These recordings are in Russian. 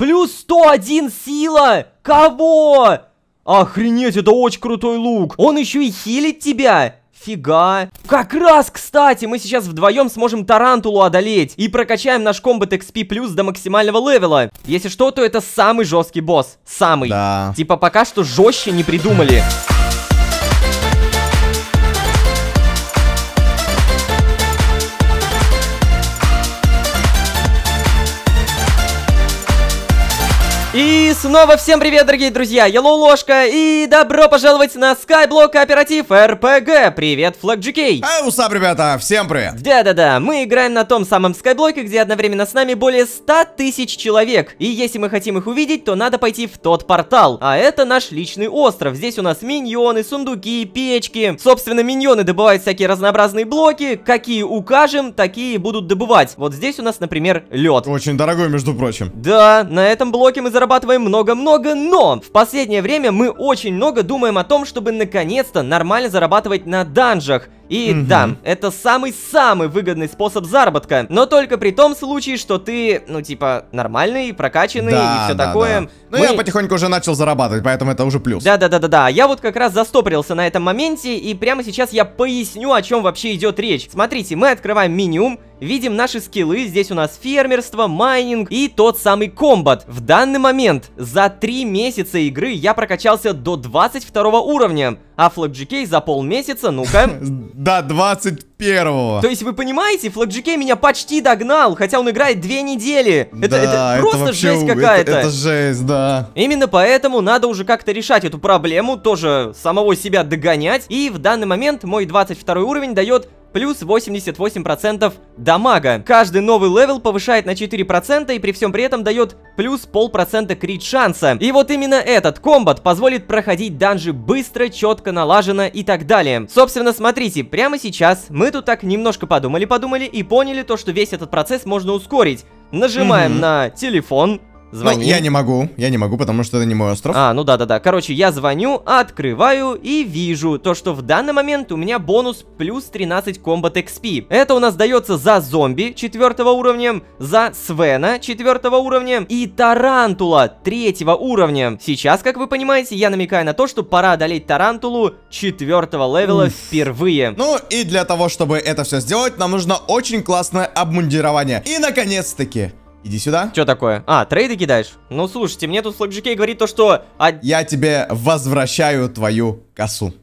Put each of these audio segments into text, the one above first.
Плюс 101 сила! Кого? Охренеть, это очень крутой лук. Он еще и хилит тебя. Фига. Как раз, кстати, мы сейчас вдвоем сможем Тарантулу одолеть и прокачаем наш Combat XP Plus до максимального левела. Если что, то это самый жесткий босс. Самый. Да. Типа пока что жестче не придумали. И снова всем привет, дорогие друзья, я Ложка, и добро пожаловать на Skyblock Кооператив РПГ. Привет, FlagGK. Усап, ребята, всем привет. Да-да-да, мы играем на том самом Скайблоке, где одновременно с нами более 100 тысяч человек. И если мы хотим их увидеть, то надо пойти в тот портал. А это наш личный остров. Здесь у нас миньоны, сундуки, печки. Собственно, миньоны добывают всякие разнообразные блоки. Какие укажем, такие будут добывать. Вот здесь у нас, например, лед. Очень дорогой, между прочим. Да, на этом блоке мы зарабатываем много-много, но в последнее время мы очень много думаем о том, чтобы наконец-то нормально зарабатывать на данжах. И да, это самый-самый выгодный способ заработка, но только при том случае, что ты, ну типа, нормальный, прокачанный и все такое. Да. Ну я потихоньку уже начал зарабатывать, поэтому это уже плюс. Да, я вот как раз застопорился на этом моменте, и прямо сейчас я поясню, о чем вообще идет речь. Смотрите, мы открываем меню, видим наши скиллы, здесь у нас фермерство, майнинг и тот самый комбат. В данный момент за 3 месяца игры я прокачался до 22 уровня, а FlagGK за полмесяца, ну-ка... До 21-го. То есть вы понимаете, FlagGK меня почти догнал, хотя он играет 2 недели. Это просто вообще жесть какая-то. Это жесть, да. Именно поэтому надо уже как-то решать эту проблему, тоже самого себя догонять. И в данный момент мой 22 уровень дает плюс 88% дамага. Каждый новый левел повышает на 4% и при всем при этом дает плюс 0,5% крит шанса. И вот именно этот комбат позволит проходить данжи быстро, четко, налаженно и так далее. Собственно, смотрите, прямо сейчас мы тут так немножко подумали и поняли то, что весь этот процесс можно ускорить. Нажимаем на телефон. Звоним. Ну, я не могу, потому что это не мой остров. Ну да. Короче, я звоню, открываю и вижу то, что в данный момент у меня бонус плюс 13 Combat XP. Это у нас дается за зомби 4 уровня, за Свена 4 уровня и Тарантула 3 уровня. Сейчас, как вы понимаете, я намекаю на то, что пора одолеть Тарантулу 4 левела впервые. Ну и для того, чтобы это все сделать, нам нужно очень классное обмундирование. И наконец-таки... Иди сюда. Что такое? Трейды кидаешь? Ну, слушайте, мне тут FlagGK говорит то, что... Я тебе возвращаю твою косу.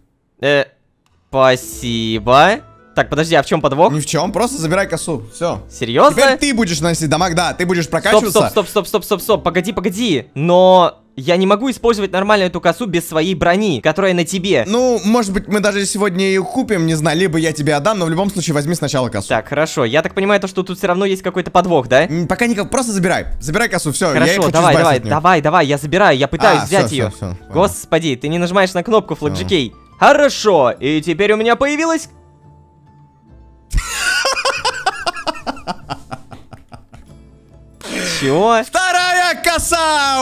Спасибо. Так, подожди, а в чем подвох? Ни в чем, просто забирай косу, все. Серьезно? Теперь ты будешь наносить дамаг, да, ты будешь прокачиваться. Стоп, погоди. Но... я не могу использовать нормально эту косу без своей брони, которая на тебе. Ну, может быть, мы даже сегодня ее купим, не знаю, либо я тебе отдам, но в любом случае возьми сначала косу. Так, хорошо. Я так понимаю, то, что тут все равно есть какой-то подвох, да? Пока никак, просто забирай. Забирай косу, все. Хорошо, давай, я забираю, я пытаюсь взять ее. Господи, ты не нажимаешь на кнопку, FlagGK. Хорошо, и теперь у меня появилась... Чего? Вторая коса!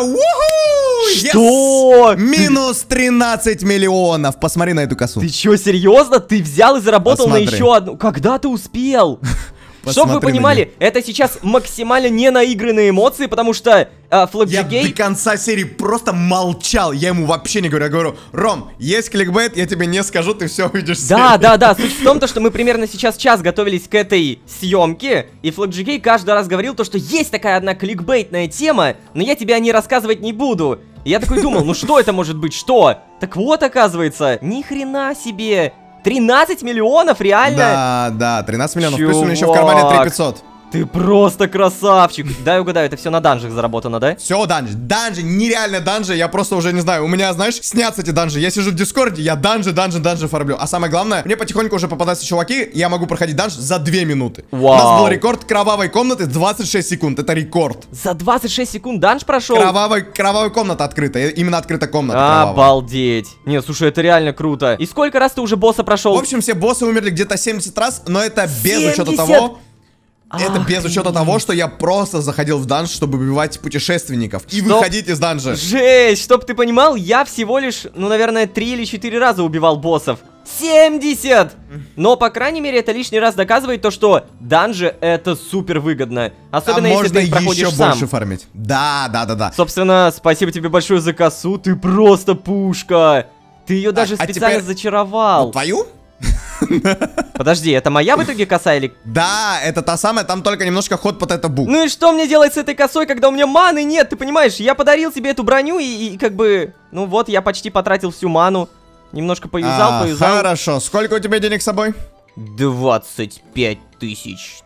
Что? Yes! Минус 13 миллионов. Посмотри на эту косу. Ты чё, серьезно? Ты взял и заработал на еще одну? Когда ты успел? Чтоб вы понимали, это сейчас максимально не наигранные эмоции, потому что FlagGK... Я до конца серии просто молчал. Я ему вообще не говорю. Я говорю: Ром, есть кликбейт, я тебе не скажу, ты все увидишь. Да. Суть в том, что мы примерно сейчас час готовились к этой съемке, и FlagGK каждый раз говорил то, что есть такая одна кликбейтная тема, но я тебе о ней рассказывать не буду. И я такой думал, ну что это может быть, что? Так вот, оказывается, ни хрена себе... 13 миллионов, реально? Да, 13 миллионов. Плюс у меня еще в кармане 3500. Ты просто красавчик. Дай угадаю, это все на данжах заработано, да? Все, данжи, нереально данжи. Я просто уже не знаю, у меня, знаешь, снятся эти данжи. Я сижу в дискорде, я данжи фармлю. А самое главное, мне потихоньку уже попадаются чуваки, я могу проходить данж за 2 минуты. Вау. У нас был рекорд кровавой комнаты 26 секунд, это рекорд. За 26 секунд данж прошел? Кровавая комната открыта, именно открыта комната. Обалдеть. Не, слушай, это реально круто. И сколько раз ты уже босса прошел? В общем, все боссы умерли где-то 70 раз, но это без учета того... Это без учета того, что я просто заходил в данж, чтобы убивать путешественников и выходить из данжа. Жесть, чтоб ты понимал, я всего лишь, ну, наверное, 3 или 4 раза убивал боссов. 70! Но, по крайней мере, это лишний раз доказывает то, что данжи это супер выгодно. Особенно если ты их проходишь еще сам. больше фармить. Да. Собственно, спасибо тебе большое за косу, ты просто пушка. Ты ее даже специально зачаровал. Твою? Подожди, это моя в итоге коса или... Да, это та самая, там только немножко ход под это бук. Ну и что мне делать с этой косой, когда у меня маны нет, ты понимаешь? Я подарил тебе эту броню и как бы... Ну вот, я почти потратил всю ману. Немножко поюзал. Хорошо, сколько у тебя денег с собой? 25 тысяч.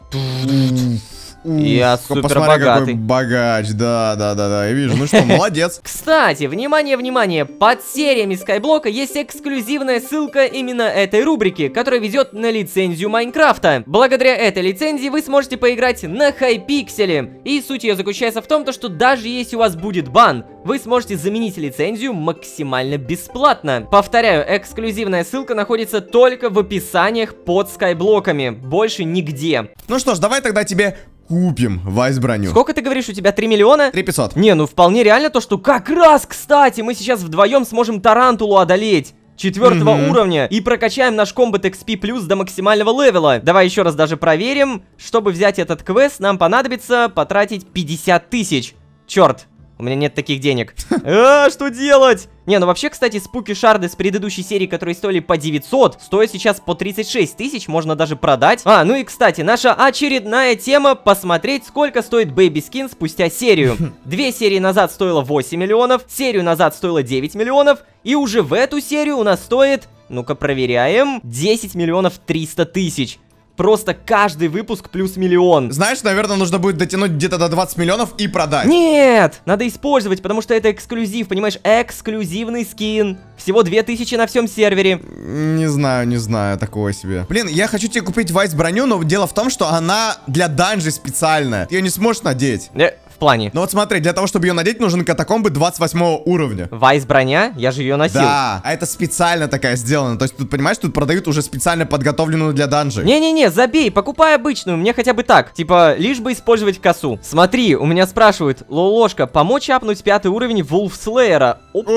Я супер посмотри, богатый. Какой богач, да, я вижу. Ну что, молодец. Кстати, внимание, под сериями Скайблока есть эксклюзивная ссылка именно этой рубрики, которая ведет на лицензию Майнкрафта. Благодаря этой лицензии вы сможете поиграть на Хайпикселе. И суть ее заключается в том, что даже если у вас будет бан, вы сможете заменить лицензию максимально бесплатно. Повторяю, эксклюзивная ссылка находится только в описаниях под Скайблоками, больше нигде. Ну что ж, давай тогда тебе купим Вайс броню. Сколько ты говоришь, у тебя 3 миллиона? 3500. Не, ну вполне реально то, что как раз, кстати, мы сейчас вдвоем сможем Тарантулу одолеть 4-го уровня и прокачаем наш Combat XP Plus до максимального левела. Давай еще раз даже проверим. Чтобы взять этот квест, нам понадобится потратить 50 тысяч. Черт. У меня нет таких денег. Что делать? Не, ну вообще, кстати, спуки-шарды с предыдущей серии, которые стоили по 900, стоят сейчас по 36 тысяч, можно даже продать. Ну и, кстати, наша очередная тема — посмотреть, сколько стоит Baby Skin спустя серию. 2 серии назад стоило 8 миллионов, серию назад стоило 9 миллионов, и уже в эту серию у нас стоит, ну-ка проверяем, 10 миллионов 300 тысяч. Просто каждый выпуск плюс миллион. Знаешь, наверное, нужно будет дотянуть где-то до 20 миллионов и продать. Нет! Надо использовать, потому что это эксклюзив, понимаешь? Эксклюзивный скин. Всего 2000 на всем сервере. Не знаю, такого себе. Блин, я хочу тебе купить Вайс броню, но дело в том, что она для данжей специальная. Ты ее не сможешь надеть. В плане? Ну вот смотри, для того, чтобы ее надеть, нужен катакомбы 28 уровня. Вайс броня? Я же ее носил. Да, а это специально такая сделана. То есть тут, понимаешь, тут продают уже специально подготовленную для данжей. Не-не-не, забей, покупай обычную, мне хотя бы так. Типа, лишь бы использовать косу. Смотри, у меня спрашивают, Лолошка, помочь апнуть 5-й уровень Вулфслеера?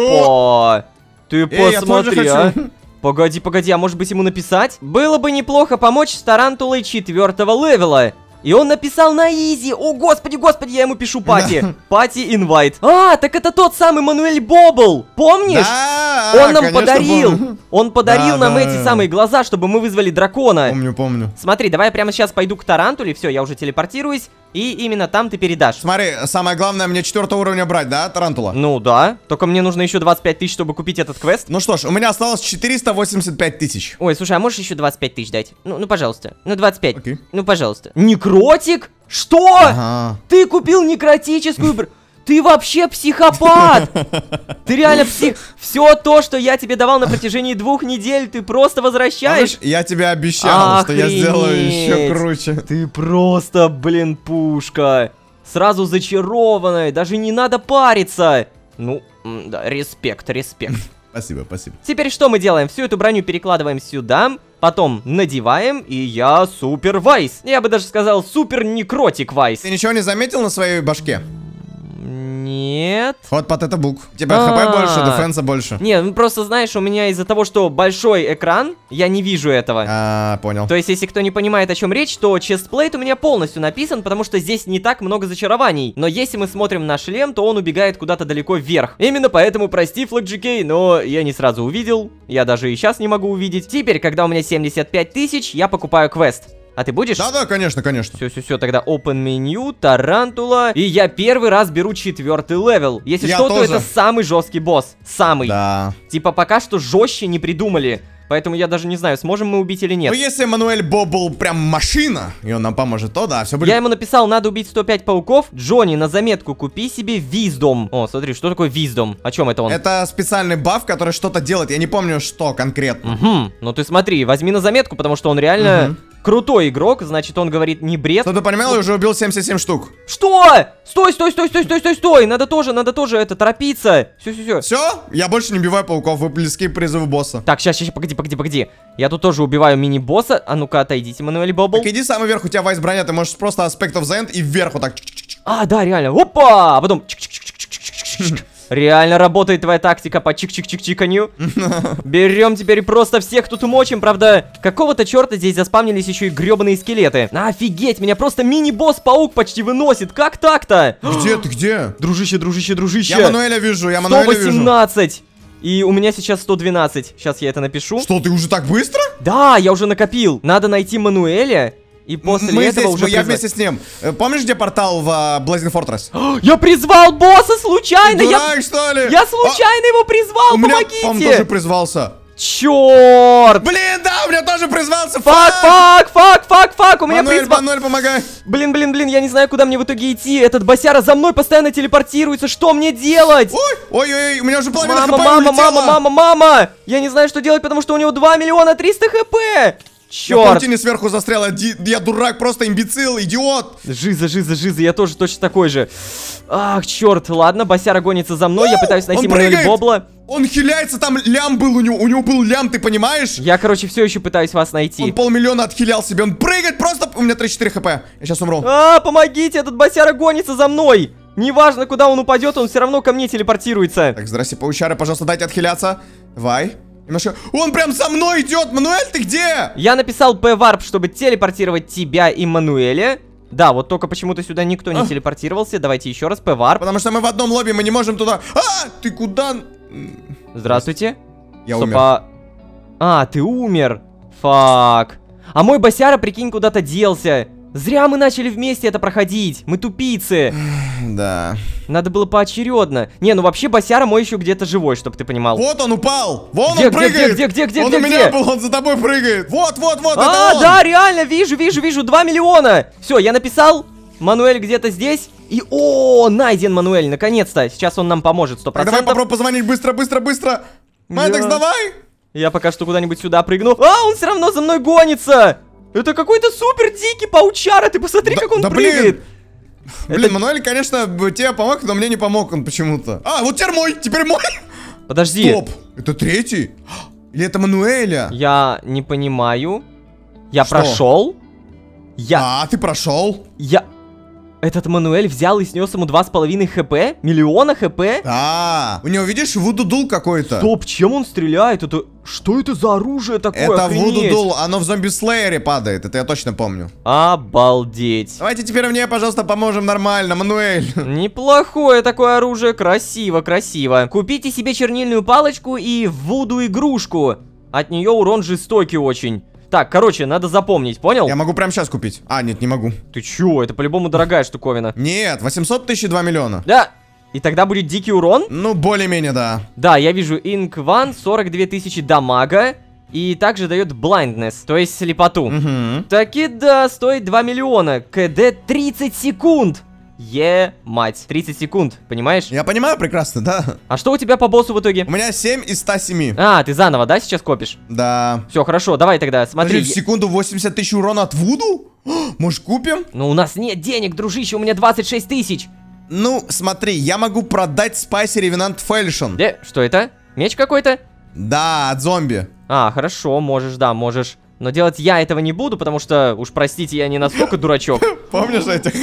Опа! Ты посмотри, а. Погоди, а может быть ему написать? Было бы неплохо помочь с Тарантулой 4-го левела. И он написал на изи. О, господи, я ему пишу пати. Пати инвайт. Так это тот самый Мануэль Бобл. Помнишь? Да, он нам подарил. Помню. Он подарил нам эти самые глаза, чтобы мы вызвали дракона. Помню. Смотри, давай я прямо сейчас пойду к Тарантуле. Все, я уже телепортируюсь. И именно там ты передашь. Смотри, самое главное мне 4-го уровня брать, да, Тарантула? Ну да, только мне нужно еще 25 тысяч, чтобы купить этот квест. Ну что ж, у меня осталось 485 тысяч. Ой, слушай, а можешь еще 25 тысяч дать? Ну, пожалуйста. Ну, 25. Окей. Ну, пожалуйста. Некротик? Что? Ага. Ты купил некротическую... Ты вообще психопат! Ты реально псих... Все то, что я тебе давал на протяжении 2 недель, ты просто возвращаешь. Я тебе обещал, что я сделаю еще круче. Ты просто, блин, пушка. Сразу зачарованная, даже не надо париться. Ну, да, респект. Спасибо. Теперь что мы делаем? Всю эту броню перекладываем сюда, потом надеваем, и я супер Вайс. Я бы даже сказал супер некротик Вайс. Ты ничего не заметил на своей башке? Нет. Вот под это бук. У тебя хп больше, дефенса больше. Не, ну просто знаешь, у меня из-за того, что большой экран, я не вижу этого. Понял. То есть, если кто не понимает, о чем речь, то честплейт у меня полностью написан, потому что здесь не так много зачарований. Но если мы смотрим на шлем, то он убегает куда-то далеко вверх. Именно поэтому, прости, FlagGK, но я не сразу увидел. Я даже и сейчас не могу увидеть. Теперь, когда у меня 75 тысяч, я покупаю квест. А ты будешь? Да, конечно. Все, тогда open menu, Тарантула. И я первый раз беру 4-й левел. Если что, то это самый жесткий босс. Самый. Да. Типа пока что жестче не придумали. Поэтому я даже не знаю, сможем мы убить или нет. Ну если Мануэль Бобл прям машина, и он нам поможет, то да, все будет. Я ему написал, надо убить 105 пауков. Джонни, на заметку, купи себе Wisdom. О, смотри, что такое Wisdom? О чем это он? Это специальный баф, который что-то делает. Я не помню, что конкретно. Ну ты смотри, возьми на заметку, потому что он реально... Крутой игрок, значит, он говорит не бред. Что ты понимал, я уже убил 77 штук. Что? Стой! Надо тоже это торопиться. Все. Все? Я больше не убиваю пауков, вы близки к призыву босса. Так, сейчас, погоди. Я тут тоже убиваю мини-босса. А ну-ка, отойдите, Мануэль Бобл. Так иди самый вверх, у тебя Вайс броня, ты можешь просто Aspect of the End и вверх вот так. Да, реально. Опа! А потом... Реально работает твоя тактика по чик-чик-чик-чиканью. Берем теперь просто всех тут мочим. Правда, какого-то черта здесь заспавнились еще и гребаные скелеты. Офигеть, меня просто мини-босс-паук почти выносит. Как так-то? Где ты, где? Дружище, дружище, дружище. Я Мануэля вижу, я Мануэля вижу. 118. И у меня сейчас 112. Сейчас я это напишу. Что, ты уже так быстро? Да, я уже накопил. Надо найти Мануэля. И после этого уже я вместе с ним. Помнишь, где портал в Blazing Fortress? Я призвал босса случайно! Дурак, что ли? Я случайно его призвал, помогите! Он тоже призвался. Черт! Блин, да, у меня тоже призвался. Фак! У меня Мануэль, помогай. Блин, я не знаю, куда мне в итоге идти. Этот босяра за мной постоянно телепортируется. Что мне делать? Ой, у меня уже половина хп улетела. Мама! Я не знаю, что делать, потому что у него 2 миллиона 300 хп. Черт! Я в паутине сверху застрял, я дурак, просто имбецил, идиот. Жиза, я тоже точно такой же. Ах, черт, ладно, босяра гонится за мной, я пытаюсь найти Мануэль Бобла. Он хиляется, там лям был у него был лям, ты понимаешь? Я, короче, все еще пытаюсь вас найти. Он 500 000 отхилял себе, он прыгает просто, у меня 34 хп, я сейчас умру. Помогите, этот босяра гонится за мной. Неважно, куда он упадет, он все равно ко мне телепортируется. Так, здрасте, паучары, пожалуйста, дайте отхиляться. Давай. Немножко... Он прям за мной идет! Мануэль, ты где? Я написал P-Warp, чтобы телепортировать тебя и Мануэля. Да, вот только почему-то сюда никто не телепортировался. Давайте еще раз P-Warp. Потому что мы в одном лобби, мы не можем туда... Ты куда? Здравствуйте. Я умер. Ты умер. Фак. А мой босяра, прикинь, куда-то делся. Зря мы начали вместе это проходить. Мы тупицы. Да. Надо было поочередно. Не, ну вообще босяра мой еще где-то живой, чтобы ты понимал. Вот он упал. Вон он прыгает. Где? Он у меня был, он за тобой прыгает. Вот, это он. Да, реально, вижу, 2 миллиона. Все, я написал. Мануэль где-то здесь. И, найден Мануэль, наконец-то. Сейчас он нам поможет, 100%. Давай попробуй позвонить быстро. Мэддокс, давай. Я пока что куда-нибудь сюда прыгну. Он все равно за мной гонится. Это какой-то супер дикий паучара. Ты посмотри, как он прыгает. Блин, Мануэль, конечно, тебе помог, но мне не помог он почему-то. Вот теперь мой. Подожди. Стоп, это третий? Или это Мануэля? Я не понимаю. Я прошел. Ты прошел? Этот Мануэль взял и снес ему 2,5 хп? Миллиона хп? Да. У него, видишь, вуду-дул какой-то. Стоп, чем он стреляет? Что это за оружие такое? Это вуду-дул, оно в зомби-слеере падает, это я точно помню. Обалдеть. Давайте теперь мне, пожалуйста, поможем нормально, Мануэль. Неплохое такое оружие, красиво. Купите себе чернильную палочку и вуду-игрушку. От нее урон жестокий очень. Так, короче, надо запомнить, понял? Я могу прямо сейчас купить. Нет, не могу. Ты чё? Это по-любому дорогая штуковина. Нет, 800 000 2 миллиона. Да. И тогда будет дикий урон? Ну, более-менее, да. Да, я вижу Ink One, 42 000 дамага. И также дает blindness, то есть слепоту. Таки да, стоит 2 миллиона. КД 30 секунд. Мать, 30 секунд, понимаешь? Я понимаю прекрасно, да. А что у тебя по боссу в итоге? У меня 7 из 107. Ты заново, да, сейчас копишь? Да. Все, хорошо, давай тогда, смотри. В секунду 80 000 урона от вуду? Может, купим? Ну, у нас нет денег, дружище, у меня 26 000. Ну, смотри, я могу продать Spicy Revenant Falchion. Что это? Меч какой-то? Да, от зомби. Хорошо, можешь, да, можешь. Но делать я этого не буду, потому что, уж простите, я не настолько дурачок. Помнишь этих?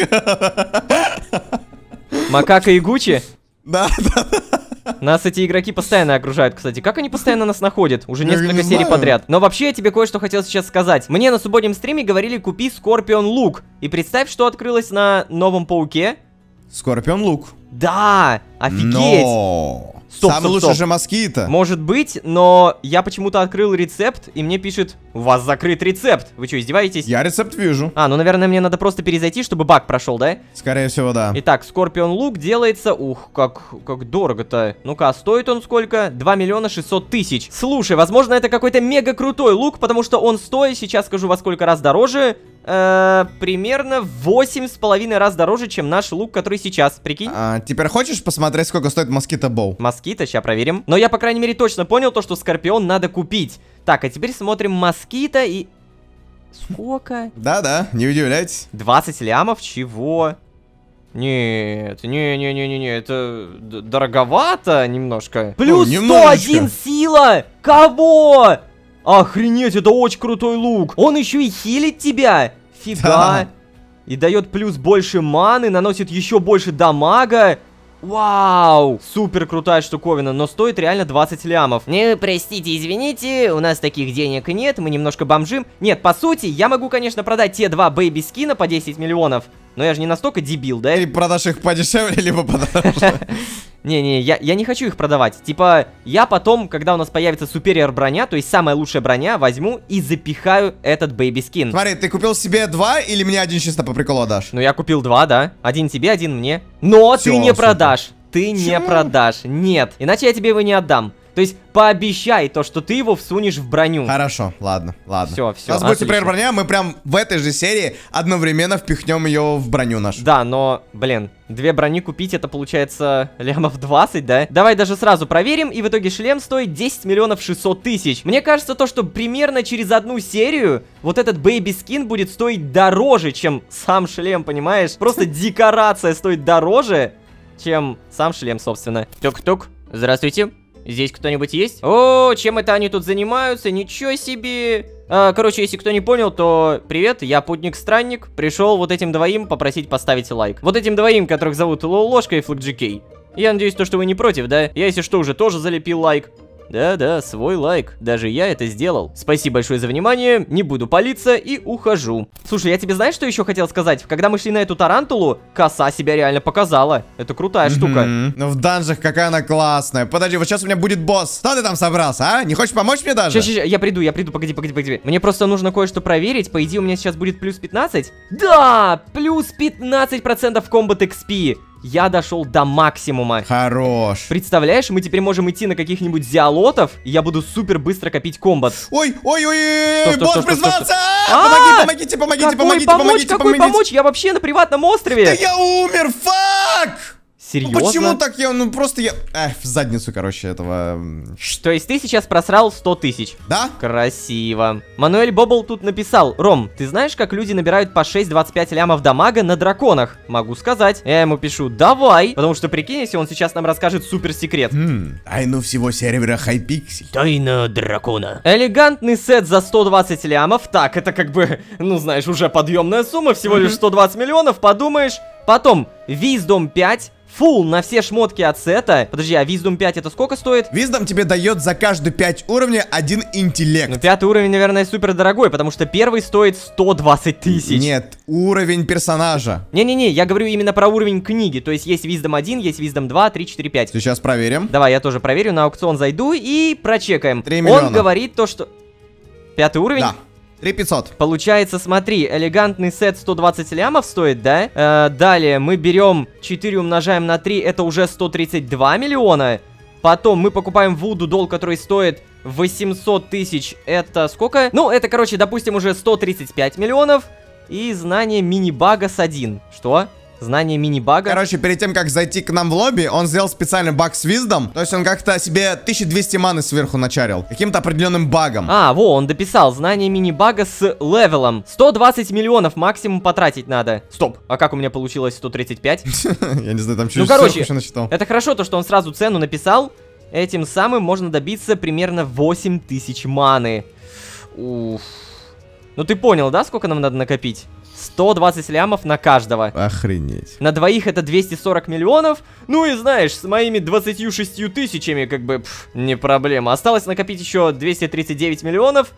Макака и Гуччи? Да. Нас эти игроки постоянно окружают, кстати. Как они постоянно нас находят? Уже несколько серий подряд. Но вообще я тебе кое-что хотел сейчас сказать. Мне на субботнем стриме говорили, купи Скорпион Лук. И представь, что открылось на новом пауке. Скорпион Лук. Да, офигеть. Самый лучший же москито. Может быть, но я почему-то открыл рецепт, и мне пишет, у вас закрыт рецепт. Вы что, издеваетесь? Я рецепт вижу. Ну, наверное, мне надо просто перезайти, чтобы баг прошел, да? Скорее всего, да. Итак, Скорпион Лук делается... как дорого-то. Ну-ка, стоит он сколько? 2 600 000. Слушай, возможно, это какой-то мега крутой лук, потому что он стоит, сейчас скажу, во сколько раз дороже. Примерно 8,5 раз дороже, чем наш лук, который сейчас, прикинь. Теперь хочешь посмотреть, сколько стоит москито боу? Москито, сейчас проверим. Но я, по крайней мере, точно понял то, что Скорпион надо купить. Так, а теперь смотрим москито и... Сколько? Да, не удивляйтесь. 20 лямов? Чего? Нет, не, это дороговато немножко. Плюс 101 сила! Кого? Охренеть, это очень крутой лук. Он еще и хилит тебя. Фига. И дает плюс больше маны, наносит еще больше дамага. Вау! Супер крутая штуковина, но стоит реально 20 лямов. Не, простите, извините, у нас таких денег нет, мы немножко бомжим. Нет, по сути, я могу, конечно, продать те 2 бэйби-скина по 10 миллионов, но я же не настолько дебил, да? Ты продашь их подешевле, либо подороже. Не-не, я не хочу их продавать. Типа, я потом, когда у нас появится супериор броня, то есть самая лучшая броня, возьму и запихаю этот бэйби-скин. Смотри, ты купил себе 2 или мне один чисто по приколу отдашь? Ну, я купил 2, да. Один тебе, один мне. Но Всё, ты не супер. продашь. Ты не Почему? продашь. Нет. Иначе я тебе его не отдам. То есть, пообещай то, что ты его всунешь в броню. Хорошо, ладно. Всё, У нас будет супериор броня, мы прям в этой же серии одновременно впихнем ее в броню нашу. Да, но, блин, 2 брони купить, это получается лямов 20, да? Давай даже сразу проверим, и в итоге шлем стоит 10 миллионов 600 тысяч. Мне кажется, то, что примерно через одну серию вот этот бэйби-скин будет стоить дороже, чем сам шлем, понимаешь? Просто декорация стоит дороже, чем сам шлем, собственно. Тук-тук, здравствуйте. Здесь кто-нибудь есть? О, чем это они тут занимаются? Ничего себе! Короче, если кто не понял, то привет, я путник-странник. Пришел вот этим двоим попросить поставить лайк. Вот этим двоим, которых зовут Ложка и FlagGK. Я надеюсь, то, что вы не против, да? Я, если что, уже тоже залепил лайк. Да-да, свой лайк. Даже я это сделал. Спасибо большое за внимание. Не буду палиться и ухожу. Слушай, я тебе знаешь, что еще хотел сказать? Когда мы шли на эту тарантулу, коса себя реально показала. Это крутая штука. Ну в данжах какая она классная. Подожди, вот сейчас у меня будет босс. Что ты там собрался, а? Не хочешь помочь мне даже? Сейчас, я приду, погоди. Мне просто нужно кое-что проверить. По идее, у меня сейчас будет плюс 15. Да, плюс 15% комбат XP. Я дошел до максимума. Хорош. Представляешь, мы теперь можем идти на каких-нибудь зиолотов, и я буду супер быстро копить комбат. Ой, Что? босс призвался! Помогите! Какой помочь? Я вообще на приватном острове. Да я умер, фак! Серьезно? Ну почему так я, просто я... в задницу, короче, этого... То есть ты сейчас просрал 100 тысяч? Да? Красиво. Мануэль Бобл тут написал: Ром, ты знаешь, как люди набирают по 6-25 лямов дамага на драконах? Могу сказать. Я ему пишу: давай. Потому что прикинь, если он сейчас нам расскажет супер секрет. Тайну всего сервера Хайпиксель. Тайна дракона. Элегантный сет за 120 лямов. Так, это как бы, ну знаешь, уже подъемная сумма. Всего лишь 120 миллионов, подумаешь. Потом Wisdom 5. Фулл на все шмотки от сета. Подожди, а Wisdom 5 это сколько стоит? Wisdom тебе дает за каждые 5 уровней 1 интеллект. Ну, 5 уровень, наверное, супер дорогой, потому что первый стоит 120 тысяч. Нет, уровень персонажа. Не-не-не, я говорю именно про уровень книги. То есть есть Wisdom 1, есть Wisdom 2, 3, 4, 5. Сейчас проверим. Давай, я тоже проверю, на аукцион зайду и прочекаем. 3 миллиона. Он говорит то, что... 5 уровень? Да. 3500. Получается, смотри, элегантный сет 120 лямов стоит, да? Далее мы берем 4 умножаем на 3, это уже 132 миллиона. Потом мы покупаем Вуду Дол, который стоит 800 тысяч. Это сколько? Ну, это, короче, допустим, уже 135 миллионов. И знание мини-бага с 1. Что? Знание мини-бага. Короче, перед тем, как зайти к нам в лобби, он сделал специальный баг с Wisdom. То есть он как-то себе 1200 маны сверху начарил. Каким-то определенным багом. Он дописал. Знание мини-бага с левелом. 120 миллионов максимум потратить надо. Стоп, а как у меня получилось 135? Я не знаю, там чуть-чуть короче, насчитал. это хорошо, то, что он сразу цену написал. Этим самым можно добиться примерно 8000 маны. Уф. Ну ты понял, да, сколько нам надо накопить? 120 лямов на каждого. Охренеть. На двоих это 240 миллионов. Ну и знаешь, с моими 26 тысячами как бы не проблема. Осталось накопить еще 239 миллионов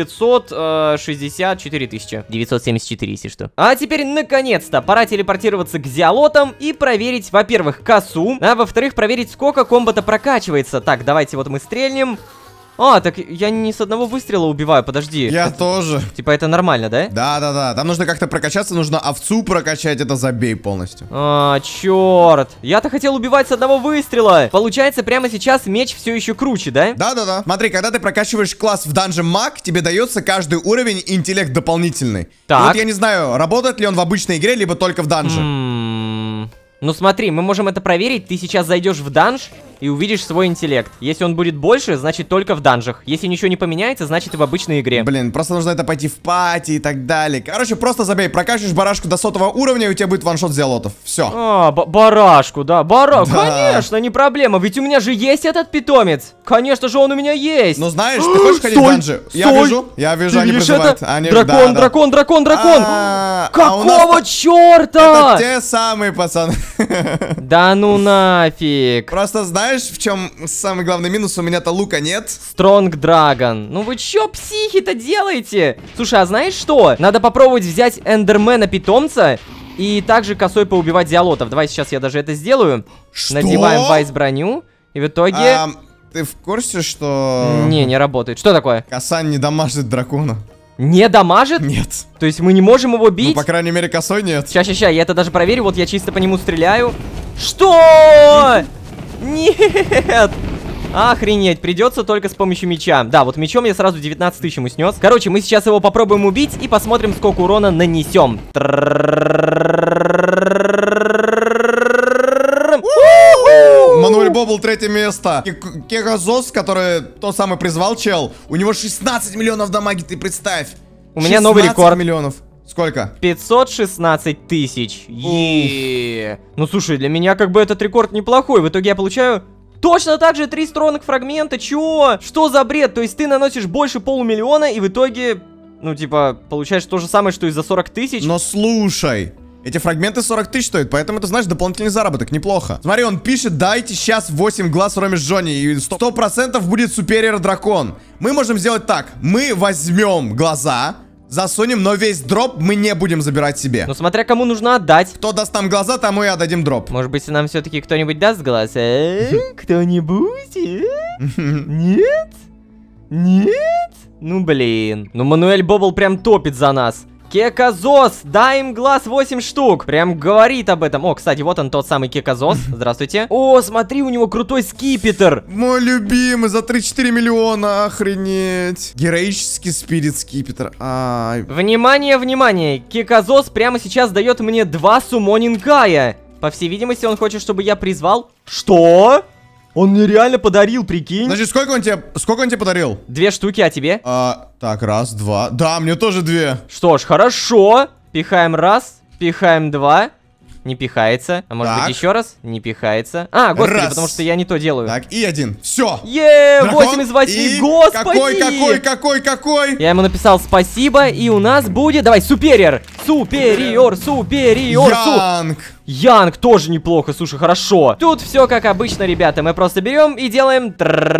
964 тысячи. 974, если что. А теперь, наконец-то, пора телепортироваться к зиолотам и проверить, во-первых, косу, а во-вторых, проверить, сколько комбата прокачивается. Так, давайте вот мы стрельнем. Так я не с одного выстрела убиваю, подожди. Я тоже. Типа это нормально, да? Да. Там нужно как-то прокачаться, нужно овцу прокачать, это забей полностью. Черт. Я-то хотел убивать с одного выстрела. Получается, прямо сейчас меч все еще круче, да? Да. Смотри, когда ты прокачиваешь класс в Dungeon Mag, тебе дается каждый уровень интеллект дополнительный. Так. И вот я не знаю, работает ли он в обычной игре, либо только в данже. Ну смотри, мы можем это проверить. Ты сейчас зайдешь в данж. и увидишь свой интеллект. Если он будет больше, значит только в данжах. Если ничего не поменяется, значит и в обычной игре. Блин, просто нужно это пойти в пати и так далее. Короче, просто забей, прокачиваешь барашку до 100 уровня, и у тебя будет ваншот зиалотов. Все. А, барашку, да, Да. Конечно, не проблема, ведь у меня же есть этот питомец. Конечно же, он у меня есть. Ну знаешь, ты хочешь ходить в Стой, данжи? стой. Я вижу, Ты они видишь призывают. это? Они- Дракон, да, да. дракон. А у Какого нас- черта? Это те самые пацаны. Да ну нафиг. Просто знаешь, в чем самый главный минус? У меня-то лука нет. Стронг Драгон. Ну вы чё, психи-то делаете? Слушай, а знаешь что? Надо попробовать взять Эндермена питомца и также косой поубивать зиалотов. Давай сейчас я даже это сделаю. Что? Надеваем вайс броню. И в итоге... Ты в курсе, что... Не работает. Что такое? Касан не дамажит дракона? Не дамажит? Нет. То есть мы не можем его Ну, бить? по крайней мере, косой нет. Ща, я это даже проверю. Вот я чисто по нему стреляю. Что? Нет! Охренеть, придется только с помощью меча. Да, вот мечом я сразу 19 тысяч ему снес. Короче, мы сейчас его попробуем убить и посмотрим, сколько урона нанесем. Мануэль Бобл, третье место. Кегазос, который тот самый призвал чел, у него 16 миллионов дамаги, ты представь. У меня новый 16 рекорд. миллионов. Сколько? 516 тысяч. Ну слушай, для меня как бы этот рекорд неплохой. В итоге я получаю точно так же 3 стронг фрагмента. Чё? Что за бред? То есть ты наносишь больше полумиллиона и в итоге, ну типа, получаешь то же самое, что и за 40 тысяч. Но слушай, эти фрагменты 40 тысяч стоят, поэтому это, знаешь, дополнительный заработок, неплохо. Смотри, он пишет, дайте сейчас 8 глаз Роме с Джонни, и 100% будет супериор дракон. Мы можем сделать так, мы возьмем глаза, засунем, но весь дроп мы не будем забирать себе. Ну смотря кому нужно отдать. Кто даст нам глаза, тому и отдадим дроп. Может быть, нам все-таки кто-нибудь даст глаз? Кто-нибудь? Нет? Нет? Ну блин. Ну Мануэль Бобл прям топит за нас. Кеказос, дай им глаз 8 штук. Прям говорит об этом. О, кстати, вот он тот самый Кеказос. Здравствуйте. О, смотри, у него крутой скипетр. Мой любимый, за 3-4 миллиона, охренеть. Героический спирит скипетр. Ай. Внимание, внимание. Кеказос прямо сейчас дает мне 2 суммонингая. По всей видимости, он хочет, чтобы я призвал... Что? Он мне реально подарил, прикинь. Значит, сколько он тебе подарил? 2 штуки, а тебе? Так, раз, два. Да, мне тоже 2. Что ж, хорошо. Пихаем раз, пихаем 2. Не пихается. А может Так. быть еще раз? Не пихается. А, господи, Раз. потому что я не то делаю. Так, и 1. Все. 8 из 8, господи! Какой? Я ему написал спасибо, и у нас будет... Давай, супериор! Супериор! Янг. Янг тоже неплохо, слушай, хорошо. Тут все как обычно, ребята. Мы просто берем и делаем...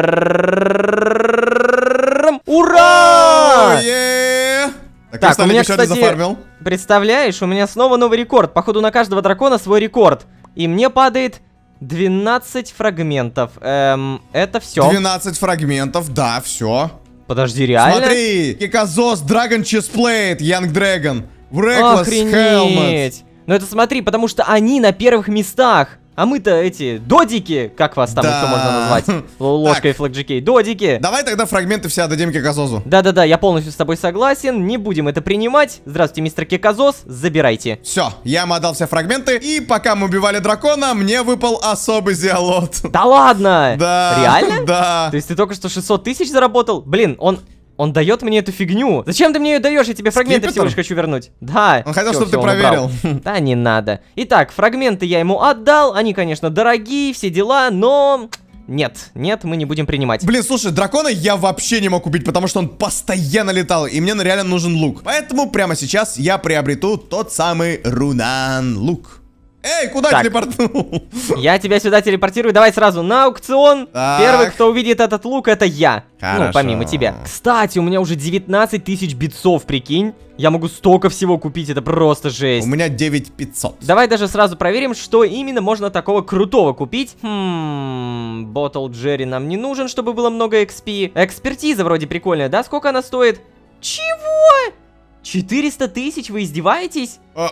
Ура! Так, у меня, еще один кстати, зафармил. представляешь, у меня снова новый рекорд. Походу, на каждого дракона свой рекорд. И мне падает 12 фрагментов. Это все. 12 фрагментов, да, все. Подожди, реально? Смотри, Кеказос, Драгон Честплейт, Янг Дрэгон, Reckless Helmet. Охренеть. Ну это смотри, потому что они на первых местах. А мы-то эти додики, как вас там Да. еще можно назвать? Ложкой флэкджикей. Додики. Давай тогда фрагменты все отдадим Кеказозу. Да-да-да, я полностью с тобой согласен. Не будем это принимать. Здравствуйте, мистер Кеказос. Забирайте. Все, я ему отдал все фрагменты, и пока мы убивали дракона, мне выпал особый зиалот. Да ладно? Да. Реально? Да. То есть ты только что 600 тысяч заработал? Блин, он дает мне эту фигню. Зачем ты мне ее даешь? Я тебе фрагменты Скипетр? всего лишь хочу вернуть. Да. Он хотел, Всё, чтобы ты всё, он убрал. проверил. Да, не надо. Итак, фрагменты я ему отдал. Они, конечно, дорогие, все дела, но... Нет, мы не будем принимать. Блин, слушай, дракона я вообще не мог убить, потому что он постоянно летал, и мне реально нужен лук. Поэтому прямо сейчас я приобрету тот самый Рунан лук. Эй, куда Так. телепортнул? Я тебя сюда телепортирую. Давай сразу на аукцион. Так. Первый, кто увидит этот лук, это я. Хорошо. Ну, помимо тебя. Кстати, у меня уже 19 тысяч битцов, прикинь. Я могу столько всего купить, это просто жесть. У меня 9500. Давай даже сразу проверим, что именно можно такого крутого купить. Ботл Джерри нам не нужен, чтобы было много XP. Экспертиза вроде прикольная, да? Сколько она стоит? Чего? 400 тысяч? Вы издеваетесь?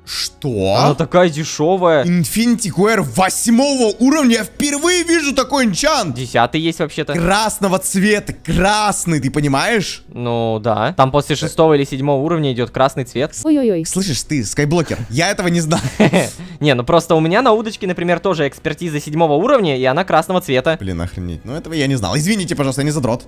Что? Она такая дешевая. Infinity QR 8 уровня. Я впервые вижу такой энчант. 10-й есть вообще-то. Красного цвета. Красный, ты понимаешь? Ну да. Там после 6-го или 7-го уровня идет красный цвет. Ой-ой-ой. Слышишь, ты, скайблокер, я этого не знал. Не, ну просто у меня на удочке, например, тоже экспертиза 7-го уровня, и она красного цвета. Блин, охренеть. Ну этого я не знал. Извините, пожалуйста, я не задрот.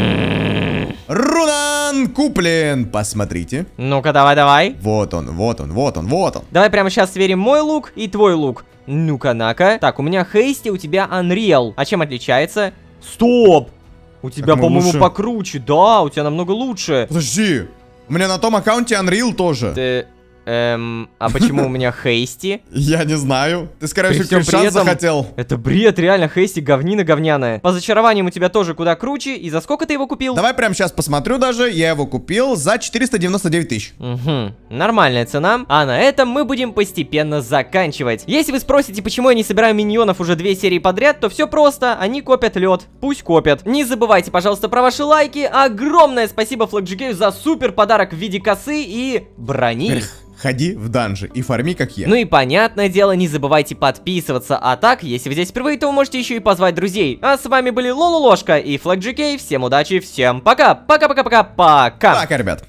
Рунан куплен. Посмотрите. Ну-ка, давай. Вот он, вот он, вот он, вот он. Давай прямо сейчас сверим мой лук и твой лук. Ну-ка, на-ка. Так, у меня Хейсти, у тебя Unreal. А чем отличается? Стоп! У тебя, мы по-моему, лучше. покруче. Да, у тебя намного лучше. Подожди. У меня на том аккаунте Unreal тоже. Ты... а почему у меня Хейсти? Я не знаю. Ты, скорее При всего, всем при Кришан этом- захотел. Это бред, реально, Хейсти говнина говняная. По зачарованиям у тебя тоже куда круче. И за сколько ты его купил? Давай прямо сейчас посмотрю даже. Я его купил за 499 тысяч. Угу, нормальная цена. А на этом мы будем постепенно заканчивать. Если вы спросите, почему я не собираю миньонов уже 2 серии подряд, то все просто, они копят лед. Пусть копят. Не забывайте, пожалуйста, про ваши лайки. Огромное спасибо FlagGK за супер подарок в виде косы и брони. Ходи в данжи и фарми, как я. Ну и понятное дело, не забывайте подписываться. А так, если вы здесь впервые, то вы можете еще и позвать друзей. А с вами были Лололошка и FlagGK. Всем удачи, всем пока. Пока-пока-пока-пока. Пока, ребят.